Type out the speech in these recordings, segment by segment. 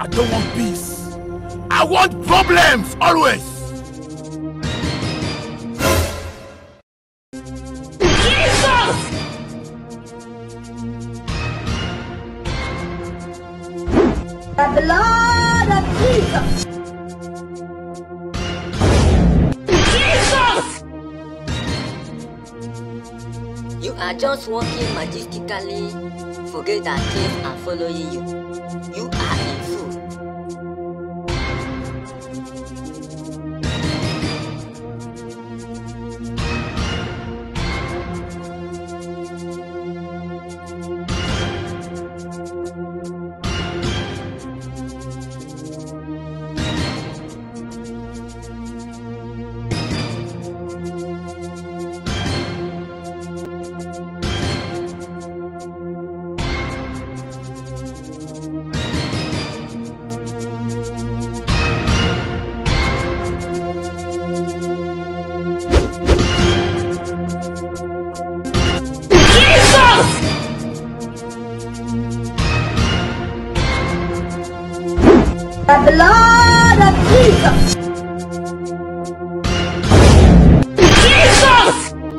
I don't want peace. I want problems always. Jesus! The blood of Jesus! Jesus! You are just walking majestically, forget that things are following you. You are a fool. The blood of Jesus! Jesus!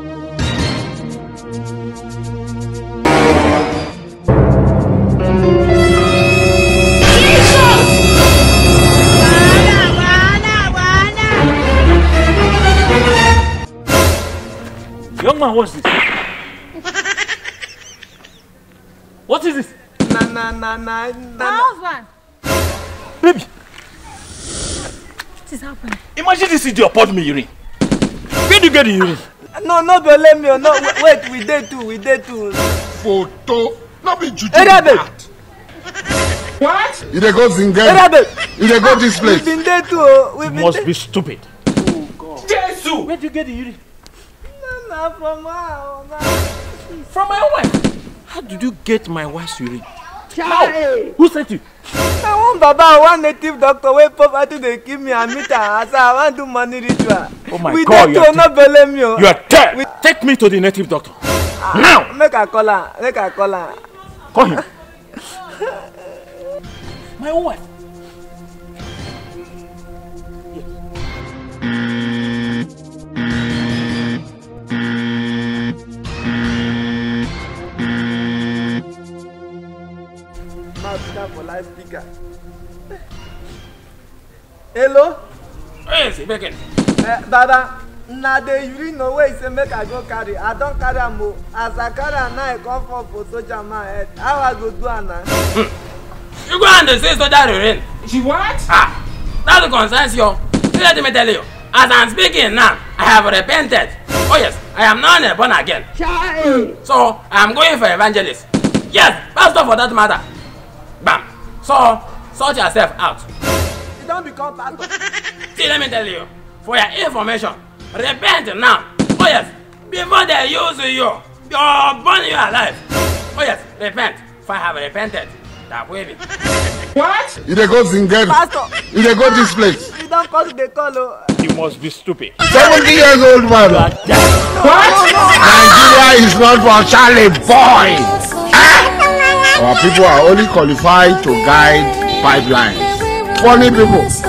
Young man, what's this? What is this? My husband. Baby! What is happening? Imagine this idiot poured me urine. Where do you get the urine? No, believe me. No, wait, we did too. Photo. Not be juju. Hey, David. What? You dey go Zingen. Hey, David. You dey go this place. We've been there too. You must be stupid. Oh, God. Jesus! Where do you get the urine? No, from my From my wife. How did you get my wife's urine? How? Who sent you? I want Baba, one native doctor, wait poverty they give me and meet her. I say I want to do money ritual. Oh my we God, you not believe me. You are dead. Take me to the native doctor. Now! Make a call her. Call him. My own wife. For live speaker. Hello? Yes, Beckett. Baba, na the urine no way say make I go carry. I don't carry am o. As I carry am now, I come for soldier man head. How I go do am now? You go and say soldier urine. She what? That concerns you. Let me tell you. As I'm speaking now, I have repented. Oh yes, I am now born again. So I am going for evangelist. Yes, pastor for that matter. Bam. So sort yourself out. You don't become pastor. See, let me tell you. For your information, repent now. Oh yes, before they use you, you're burn you alive. Oh yes, repent. For I have repented. That way. What? You dey go Zingen. Pastor. You dey go this place. You don't call the call. You must be stupid. 70 years old man. What? Nigeria is not for Charlie boys. Our people are only qualified to guide pipelines. Funny people.